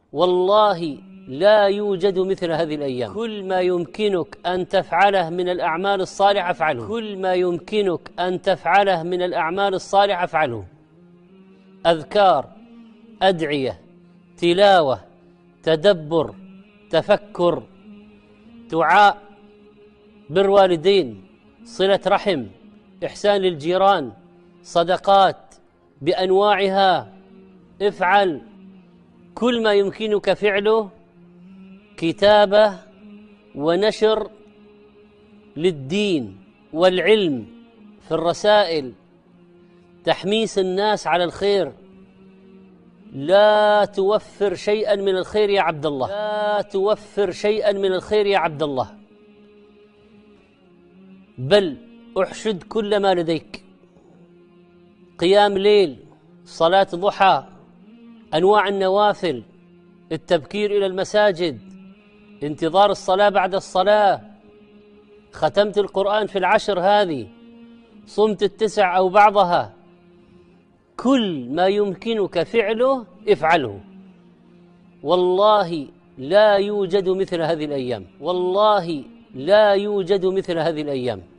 والله لا يوجد مثل هذه الأيام. كل ما يمكنك أن تفعله من الأعمال الصالحة افعله، كل ما يمكنك أن تفعله من الأعمال الصالحة افعله. أذكار، أدعية، تلاوة، تدبر، تفكر، دعاء، بر والدين، صلة رحم، إحسان للجيران، صدقات بأنواعها. افعل كل ما يمكنك فعله. كتابة ونشر للدين والعلم في الرسائل، تحميس الناس على الخير. لا توفر شيئا من الخير يا عبد الله، لا توفر شيئا من الخير يا عبد الله، بل احشد كل ما لديك. قيام ليل، صلاة ضحى، أنواع النوافل، التبكير إلى المساجد، انتظار الصلاة بعد الصلاة، ختمت القرآن في العشر هذه، صمت التسع أو بعضها. كل ما يمكنك فعله افعله. والله لا يوجد مثل هذه الأيام، والله لا يوجد مثل هذه الأيام.